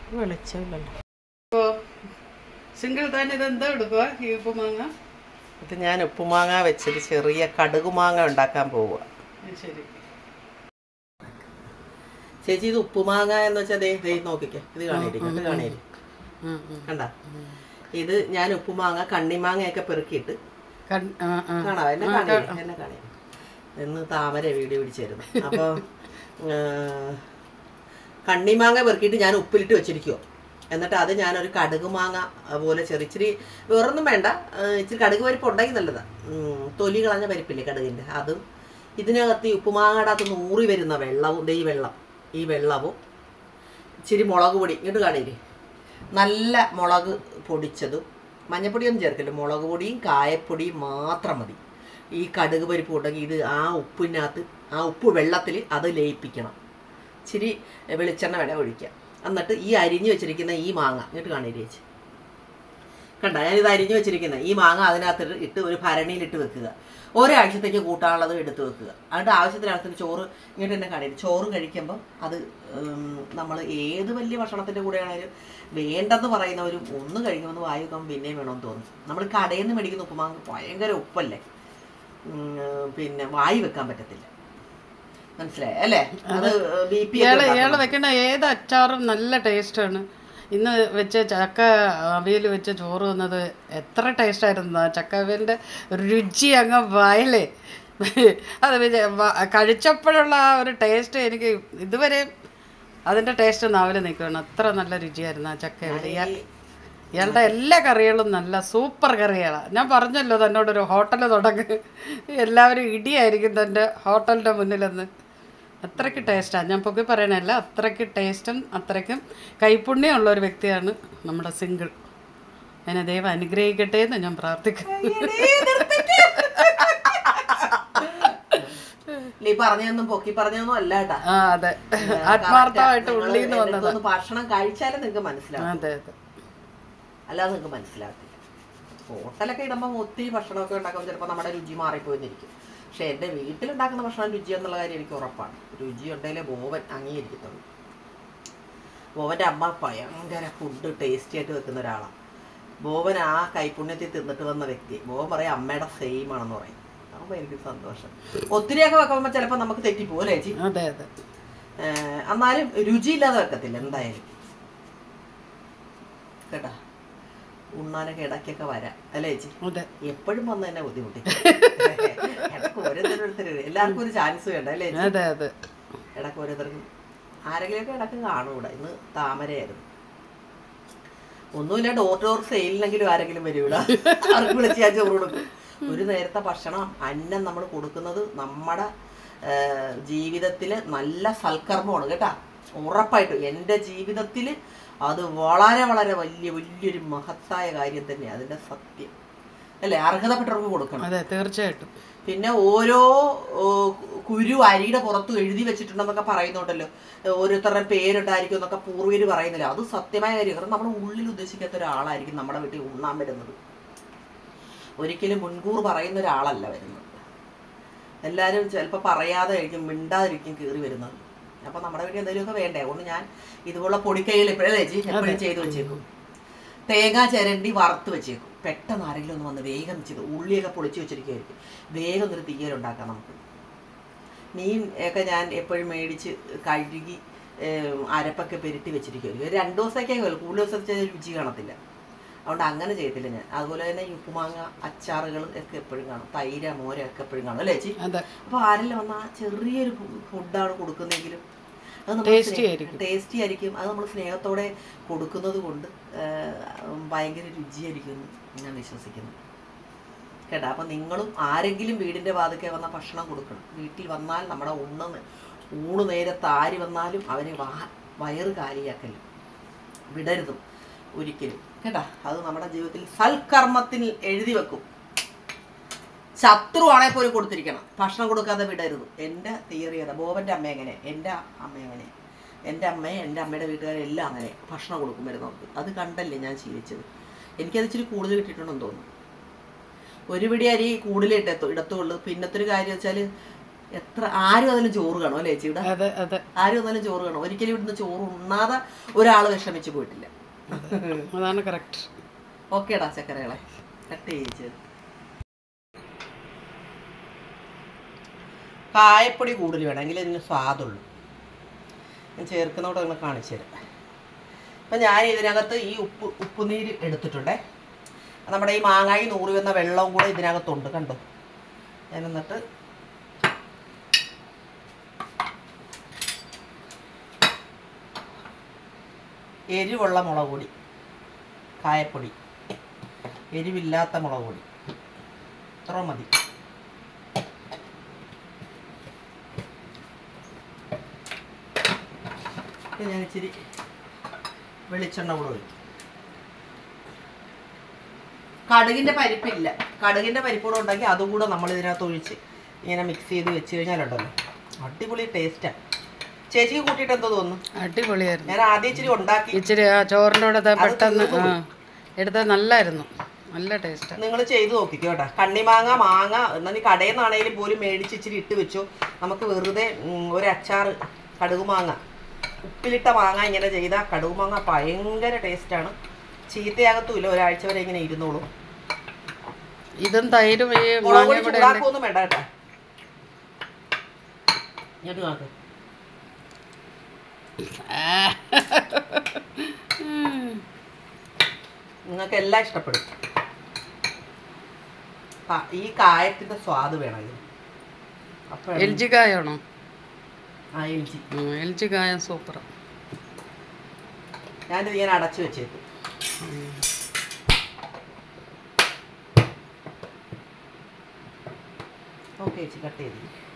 വെളിച്ചമില്ലല്ലോ. ഇപ്പോൾ സിംഗിൾ തന്നെ ഇതെന്താ എടുക്കുക ഈ ഉപ്പുമാങ്ങ? ഇത് ഞാൻ ഉപ്പുമാങ്ങ വെച്ചിട്ട് ചെറിയ കടുകുമാങ്ങ ഉണ്ടാക്കാൻ പോവുക. ശരി ചേച്ചി, ഇത് ഉപ്പുമാങ്ങ എന്ന് വെച്ചാൽ ദേ നോക്കിക്കേ, ഇത് കാണേരി കണ്ട. ഇത് ഞാൻ ഉപ്പുമാങ്ങ കണ്ണിമാങ്ങയൊക്കെ പെറുക്കിയിട്ട് കാണാം. എന്നെ കാണേ എന്ന് താമര വീഡിയോ പിടിച്ചായിരുന്നു. അപ്പോൾ കണ്ണിമാങ്ങ പെറുക്കിയിട്ട് ഞാൻ ഉപ്പിലിട്ട് വെച്ചിരിക്കുമോ. എന്നിട്ട് അത് ഞാനൊരു കടുകുമാങ്ങ പോലെ ചെറിച്ചിരി വേറൊന്നും വേണ്ട, ഇച്ചിരി കടുക് പരിപ്പ് ഉണ്ടെങ്കിൽ നല്ലതാണ്. തൊലി കളഞ്ഞ പരിപ്പില്ലേ കടുകിൻ്റെ, അതും ഇതിനകത്ത് ഈ ഉപ്പുമാങ്ങയുടെ അകത്ത് ഊറി വരുന്ന വെള്ളവും ഈ വെള്ളവും ഇച്ചിരി മുളക് പൊടി ഇങ്ങോട്ട് കാണില്ലേ, നല്ല മുളക് പൊടിച്ചതും, മഞ്ഞപ്പൊടിയൊന്നും ചേർക്കില്ല, മുളക് പൊടിയും കായപ്പൊടിയും മാത്രം മതി. ഈ കടുക് പരിപ്പ് ഉണ്ടെങ്കിൽ ഇത് ആ ഉപ്പിനകത്ത് ആ ഉപ്പ് വെള്ളത്തിൽ അത് ലയിപ്പിക്കണം. ഇച്ചിരി വെളിച്ചെണ്ണ വേണേൽ ഒഴിക്കാം. എന്നിട്ട് ഈ അരിഞ്ഞു വെച്ചിരിക്കുന്ന ഈ മാങ്ങ ഇങ്ങോട്ട് കാണില്ലേ ചേച്ചി, കണ്ട ഞാനിത് അരിഞ്ഞു വെച്ചിരിക്കുന്ന ഈ മാങ്ങ അതിനകത്ത് ഇട്ട് ഒരു ഭരണിയിലിട്ട് വെക്കുക. ഒരാഴ്ചത്തേക്ക് കൂട്ടാനുള്ളത് എടുത്ത് വെക്കുക. അതിൻ്റെ ആവശ്യത്തിനകത്ത് ചോറ് ഇങ്ങോട്ട് തന്നെ കാണില്ല. ചോറ് കഴിക്കുമ്പോൾ അത് നമ്മൾ ഏത് വലിയ ഭക്ഷണത്തിൻ്റെ കൂടെയാണെങ്കിലും വേണ്ടെന്ന് പറയുന്നവരും ഒന്ന് കഴിക്കുമ്പോൾ വായു വെക്കാൻ പിന്നെയും വേണമെന്ന് തോന്നും. നമ്മൾ കടയിൽ നിന്ന് മേടിക്കുന്ന ഉപ്പുമാങ്ങ ഭയങ്കര ഉപ്പല്ലേ, പിന്നെ വായു വെക്കാൻ പറ്റത്തില്ല. മനസ്സിലായി അല്ലേ? അത് ഇയാള് വെക്കുന്ന ഏത് അച്ചാറും നല്ല ടേസ്റ്റാണ്. ഇന്ന് വെച്ച ചക്ക അവിയൽ വെച്ച ചോറ് വന്നത് എത്ര ടേസ്റ്റായിരുന്നു. ചക്ക അവിയലിൻ്റെ രുചി അങ്ങ് വായലേ, അത് കഴിച്ചപ്പോഴുള്ള ആ ഒരു ടേസ്റ്റ് എനിക്ക് ഇതുവരെ അതിൻ്റെ ടേസ്റ്റ് നാവിൽ നിൽക്കുകയാണ്. അത്ര നല്ല രുചിയായിരുന്നു ആ ചക്ക അവിയൽ. ഇയാളുടെ എല്ലാ കറികളും നല്ല സൂപ്പർ കറികളാണ്. ഞാൻ പറഞ്ഞല്ലോ തന്നോടൊരു ഹോട്ടൽ തുടങ്ങി, എല്ലാവരും ഇടിയായിരിക്കും തൻ്റെ ഹോട്ടലിൻ്റെ മുന്നിലെന്ന്. അത്രയ്ക്ക് ടേസ്റ്റാണ്, ഞാൻ പൊക്കി പറയണല്ല, അത്രയ്ക്ക് ടേസ്റ്റും അത്രയ്ക്കും കൈപ്പുണ്യമുള്ള ഒരു വ്യക്തിയാണ് നമ്മുടെ സിംഗിൾ. എന്നെ ദൈവം അനുഗ്രഹിക്കട്ടെ എന്ന് ഞാൻ പ്രാർത്ഥിക്കുന്നു. പറഞ്ഞൊന്നും പൊക്കി പറഞ്ഞൊന്നും അല്ല കേട്ടാ. അതെ, ആത്മാർത്ഥമായിട്ട് ഉള്ളിൽ നിന്ന് വന്നത്. ഭക്ഷണം കഴിച്ചാലും നിങ്ങൾക്ക് മനസ്സിലാവും. അതെ അതെ, അല്ലാതെ നിങ്ങൾക്ക് മനസ്സിലാകത്തില്ല. ഹോട്ടലൊക്കെ ഇടുമ്പോൾ ഒത്തിരി ഭക്ഷണമൊക്കെ ഉണ്ടാക്കുമ്പോൾ ചിലപ്പോൾ നമ്മുടെ രുചി മാറിപ്പോയെന്നിരിക്കും. പക്ഷെ എൻ്റെ വീട്ടിലുണ്ടാക്കുന്ന ഭക്ഷണം രുചി എന്നുള്ള കാര്യം എനിക്ക് ഉറപ്പാണ്. രുചി ഉണ്ടെങ്കിലേ ബോവൻ അംഗീകരിക്കത്തുള്ളൂ. ബോവൻ്റെ അമ്മ ഭയങ്കര ഫുഡ് ടേസ്റ്റി ആയിട്ട് വെക്കുന്ന ഒരാളാണ്. ബോവൻ ആ കൈപ്പുണ്യത്തിൽ തിന്നിട്ട് വന്ന വ്യക്തി. ബോവൻ പറയും അമ്മയുടെ സെയിം ആണെന്ന് പറയും. അപ്പോൾ എനിക്ക് സന്തോഷം. ഒത്തിരിയൊക്കെ വെക്കുമ്പോൾ ചിലപ്പോൾ നമുക്ക് തെറ്റിപ്പോകും അല്ലേ ചേച്ചി? അതെ അതെ. എന്നാലും രുചിയില്ലാതെ വെക്കത്തില്ല എന്തായാലും കേട്ടാ. ഉണ്ണാനൊക്കെ ഇടയ്ക്കൊക്കെ വരാം അല്ലേ ചേച്ചി? എപ്പോഴും വന്ന് തന്നെ ബുദ്ധിമുട്ടി. ഇടയ്ക്ക് ഓരോരുത്തരും എല്ലാവർക്കും ഒരു ചാൻസ് വേണ്ട അല്ലേ ചേച്ചി? ഇടയ്ക്ക് ഓരോരുത്തർക്കും ആരെങ്കിലുമൊക്കെ ഇടയ്ക്ക് കാണും. ഇവിടെ ഇന്ന് താമരയായിരുന്നു. ഒന്നുമില്ല, ഡോർ ടു ഡോർ സെയിലിനെങ്കിലും ആരെങ്കിലും വരും ഇവിടെ. അവർക്ക് വിളിച്ച് ഞാൻ ചോറ് കൊടുക്കും. ഒരു നേരത്തെ ഭക്ഷണം അന്നം നമ്മൾ കൊടുക്കുന്നത് നമ്മുടെ ജീവിതത്തിൽ നല്ല സൽക്കർമ്മമാണ് കേട്ടാ. ഉറപ്പായിട്ടും എൻ്റെ ജീവിതത്തിൽ അത് വളരെ വളരെ വലിയൊരു മഹത്തായ കാര്യം തന്നെയാണ്. അതിൻ്റെ സത്യം അല്ലേ? അർഹതപ്പെട്ടവർക്ക് കൊടുക്കണം. അതെ, തീർച്ചയായിട്ടും. പിന്നെ ഓരോ കുരു അരിയുടെ പുറത്ത് എഴുതി വെച്ചിട്ടുണ്ടെന്നൊക്കെ പറയുന്നുണ്ടല്ലോ, ഓരോരുത്തരുടെ പേരുണ്ടായിരിക്കും എന്നൊക്കെ പൂർവ്വര് പറയുന്നില്ല. അത് സത്യമായ കാര്യം. കാരണം നമ്മുടെ ഉള്ളിൽ ഉദ്ദേശിക്കാത്ത ഒരാളായിരിക്കും നമ്മുടെ വീട്ടിൽ ഉണ്ണാൻ വരുന്നത്. ഒരിക്കലും മുൻകൂർ പറയുന്ന ഒരാളല്ല വരുന്നത്. എല്ലാവരും ചിലപ്പോൾ പറയാതെ ആയിരിക്കും, മിണ്ടാതിരിക്കും കയറി വരുന്നത്. അപ്പം നമ്മുടെ വീട്ടിൽ എന്തെങ്കിലുമൊക്കെ വേണ്ടേ? അതുകൊണ്ട് ഞാൻ ഇതുപോലുള്ള പൊടിക്കൈകൾ എപ്പോഴേ എപ്പോഴും ചെയ്ത് വെച്ചേക്കും. തേങ്ങ ചിരണ്ടി വറുത്ത് വെച്ചേക്കും. പെട്ടെന്ന് ആരെങ്കിലും ഒന്ന് വന്ന് വേഗം ചെയ്ത് ഉള്ളിയൊക്കെ പൊളിച്ച് വെച്ചിരിക്കുമായിരിക്കും. വേഗം ഒരു തീയലുണ്ടാക്കാം നമുക്ക്. മീൻ ഒക്കെ ഞാൻ എപ്പോഴും മേടിച്ച് കഴുകി അരപ്പൊക്കെ പെരുട്ടി വെച്ചിരിക്കുമായിരിക്കും. 2 ദിവസമൊക്കെ കൂടുതൽ ദിവസം രുചി കാണത്തില്ല. അതുകൊണ്ട് അങ്ങനെ ചെയ്യത്തില്ല ഞാൻ. അതുപോലെ തന്നെ ഈ ഉപ്പുമാങ്ങ അച്ചാറുകൾ ഒക്കെ എപ്പോഴും കാണും. തൈര മോരൊക്കെ എപ്പോഴും കാണും അല്ലേ ചേച്ചി? അപ്പോൾ ആരെല്ലാം വന്നാൽ ചെറിയൊരു ഫുഡാണ് കൊടുക്കുന്നതെങ്കിലും അത് ടേസ്റ്റി ആയിരിക്കും. അത് നമ്മൾ സ്നേഹത്തോടെ കൊടുക്കുന്നത് കൊണ്ട് ഭയങ്കര രുചിയായിരിക്കും എന്ന് ഞാൻ വിശ്വസിക്കുന്നു കേട്ടോ. അപ്പം നിങ്ങളും ആരെങ്കിലും വീടിൻ്റെ വാതിൽക്കൽ വന്ന ഭക്ഷണം കൊടുക്കണം. വീട്ടിൽ വന്നാൽ നമ്മുടെ ഊണ് നേരത്ത് ആര് വന്നാലും അവരെ വയറ് കാലിയാക്കലും വിടരുതും ഒരിക്കലും കേട്ടാ. അത് നമ്മുടെ ജീവിതത്തിൽ സൽക്കർമ്മത്തിൽ എഴുതി വെക്കും. ശത്രുവാണെ പോലും കൊടുത്തിരിക്കണം. ഭക്ഷണം കൊടുക്കാതെ വിടരുത്. എൻ്റെ തിയറി അതാ. ബോബൻ്റെ അമ്മ എങ്ങനെ, എൻ്റെ അമ്മ എങ്ങനെ, എൻ്റെ അമ്മയെ എൻ്റെ അമ്മയുടെ വീട്ടുകാരെല്ലാം അങ്ങനെ ഭക്ഷണം കൊടുക്കും വരുന്നവർക്ക്. അത് കണ്ടല്ലേ ഞാൻ ശീലിച്ചത്. എനിക്കത് ഇച്ചിരി കൂടുതൽ കിട്ടിയിട്ടുണ്ടെന്ന് തോന്നുന്നു. ഒരു പിടി അരി കൂടുതൽ ഇടത്തുള്ളൂ. പിന്നത്തെ ഒരു കാര്യം വെച്ചാൽ എത്ര ആരും അതിലും ചോറ് കാണും അല്ലേ ചേച്ചി? ഇവിടെ അതെ അതെ, ആരും അതിലും ചോറ് കാണും. ഒരിക്കലും ഇവിടുന്ന് ചോറ് ഉണ്ണാതെ ഒരാൾ വിഷമിച്ച് പോയിട്ടില്ല. അതാണ് കറക്റ്റ്. ഓക്കേടാ ചക്കരകളെ കട്ട് ചെയ്യിച്ച്. കായപ്പൊടി കൂടുതൽ വേണമെങ്കിൽ ഇതിന് സ്വാദുള്ളൂ. ഞാൻ ചേർക്കുന്നതോടെ നിങ്ങൾ കാണിച്ചു തരാം. അപ്പം ഞാൻ ഇതിനകത്ത് ഈ ഉപ്പുനീര് എടുത്തിട്ടുണ്ടേ. നമ്മുടെ ഈ മാങ്ങായി നൂറി വന്ന വെള്ളവും കൂടെ ഇതിനകത്തുണ്ട്, കണ്ടോ? ഞാൻ എന്നിട്ട് എരിവുള്ള മുളക് പൊടി, കായപ്പൊടി, എരിവില്ലാത്ത മുളക് പൊടി, ഇത്ര മതി. ഞാൻ ഇച്ചിരി വെളിച്ചെണ്ണ കൂടെ ഒഴിക്കും. കടുകിൻ്റെ പരിപ്പില്ല, കടുകിൻ്റെ പരിപ്പൂടെ ഉണ്ടെങ്കിൽ അതും കൂടെ നമ്മൾ ഇതിനകത്ത് ഒഴിച്ച് ഇങ്ങനെ മിക്സ് ചെയ്ത് വെച്ച് കഴിഞ്ഞാലുണ്ടല്ലോ അടിപൊളി ടേസ്റ്റാണ്. ചേച്ചിക്ക് കൂട്ടിയിട്ട് എന്തോ തോന്നുന്നു? അടിപൊളിയായിരുന്നു. ഞാൻ ആദ്യം ഇച്ചിരി ഉണ്ടാക്കി, ഇച്ചിരി ചോറിൻ്റെ കൂടെ പെട്ടെന്ന് എടുത്താൽ നല്ലായിരുന്നു, നല്ല ടേസ്റ്റ്. നിങ്ങൾ ചെയ്ത് നോക്കിക്കോ കേട്ടോ. കണ്ണിമാങ്ങ മാങ്ങ എന്നാൽ കടയിൽ നിന്നാണെങ്കിലും പോലും മേടിച്ച് ഇച്ചിരി ഇട്ട് വെച്ചു. നമുക്ക് വെറുതെ ഒരു അച്ചാറ് കടുകുമാങ്ങ, ഉപ്പിലിട്ട മാങ്ങ ഇങ്ങനെ ചെയ്താൽ കടുകുമാങ്ങ ഭയങ്കര ടേസ്റ്റാണ്. ചീത്തയാകത്തുമില്ല, ഒരാഴ്ച വരെ ഇങ്ങനെ ഇരുന്നോളും. ഇതും തൈരും ചൂടാക്കൊന്നും വേണ്ട കേട്ടോ. ഇങ്ങോട്ട് നോക്ക്. നിങ്ങൾക്ക് എല്ലാം ഇഷ്ടപ്പെടും. ഈ കായത്തിന്റെ സ്വാദ് വേണമെങ്കിൽ എൽ ജി കായാണോ? ആ എൽ ജി കായം സൂപ്പർ. ഞാനിത് ഇങ്ങനെ അടച്ചു വെച്ചേക്കും. ഓക്കെ ചേച്ചി കട്ട് ചെയ്ത്.